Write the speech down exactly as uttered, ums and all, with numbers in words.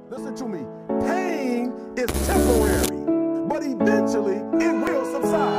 Listen to me. Pain is temporary, but eventually it will subside.